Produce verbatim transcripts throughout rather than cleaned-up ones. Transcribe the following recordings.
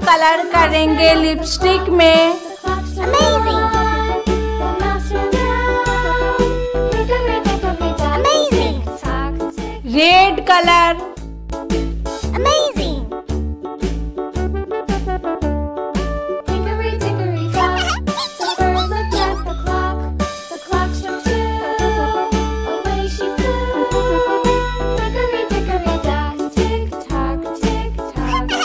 Colour करेंगे lipstick में। Amazing! Amazing! Red colour. Amazing! Hickory dickory dock, the bird looked at the clock. The clock struck two, away she flew. Hickory dickory dock, tick tock, tick tock.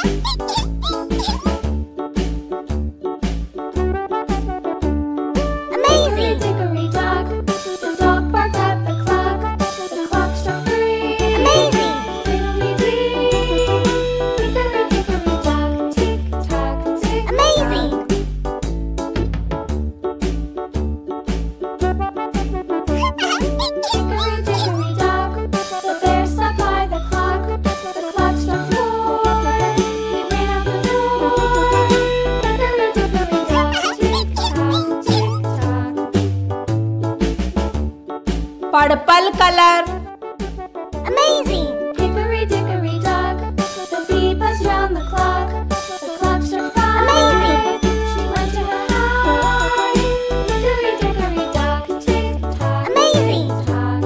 Amazing! Hickory dickory dock, the dog barked at the clock. The clock struck three. Amazing! Fiddly-dee. Hickory dickory dock, tick tock, tick tock. Amazing! Hickory dickory dock, the bear sat by the clock. The clock struck four. He ran out the door. Hickory dickory dock, tick tock, tick tock. Purple colour. Amazing! Hickory dickory dock, the bee buzzed round the clock. The clock struck five. Amazing! She went to her hive. Hickory dickory dock, tick tock, Amazing! tick tock.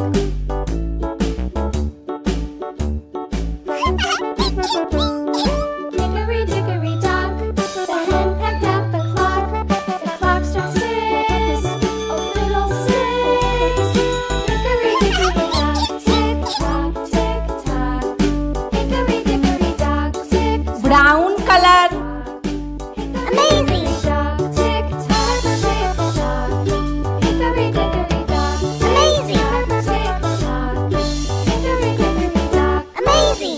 Hickory dickory dock, the hen pecked at the clock. The clock struck six. Oh, fiddle six. Hickory dickory dock, tick tock, tick tock. Hickory dickory dock, tick tock. Brown colour. Amazing! Dock, tick tock, tick tock. Hickory dickory dock, Amazing! tick tock. Hickory dickory dock. Amazing!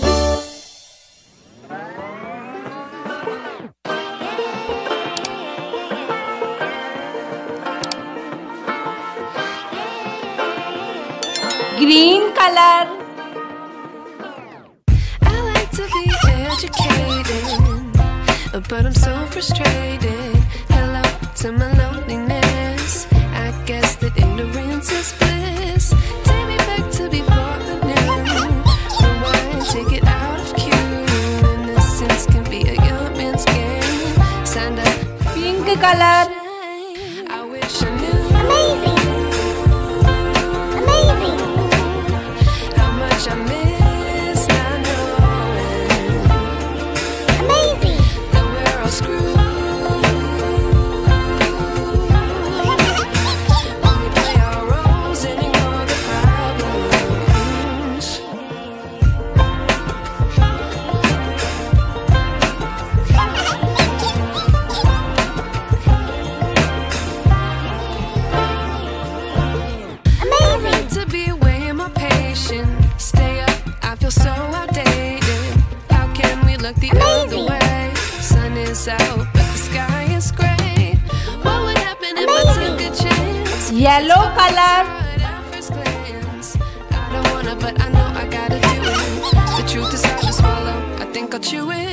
Green colour. I like to be educated, but I'm so frustrated. Hello to my loneliness. I guess that ignorance is bliss. Take me back to before the new. Rewind, take it out of cue. Innocence can be a young man's game. Signed up, pink colour. I wish I knew Amazing! Amazing! how much I miss not knowing Amazing! that we're all screwed. When we play our roles and ignore the problems. Amazing! To be away in my patience. Stay up, I feel so outdated. How can we look the other Amazing. way? Sun is out, but the sky is gray. What would happen if I took a chance? Yellow colour. Right at first glance. I don't wanna, but I know I gotta do it. The truth is hard to swallow. I think I'll chew it.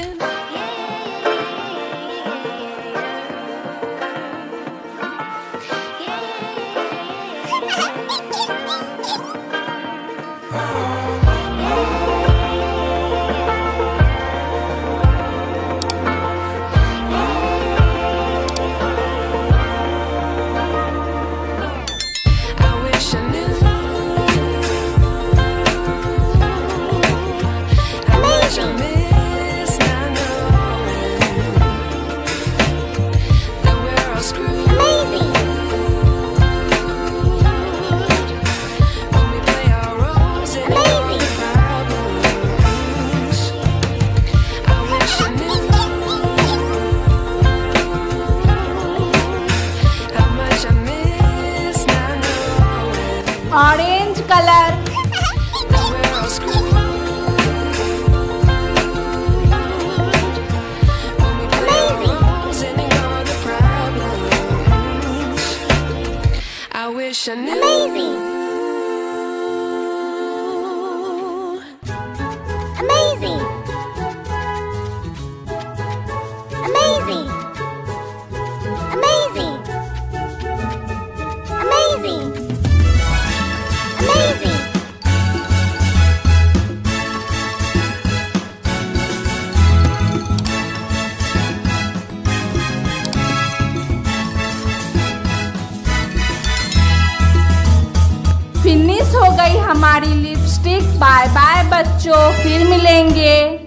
I wish I knew how much I miss not knowing that we're all screwed. Amazing! When we play our roles and ignore the problems. I wish I knew how much I miss not knowing orange colour. that we're all screwed. When we play our Amazing. roles and ignore the problems. I wish I knew. Amazing! Amazing! Amazing! Amazing! Amazing! Amazing! हो गई हमारी lipstick. Bye bye बच्चों, फिर मिलेंगे।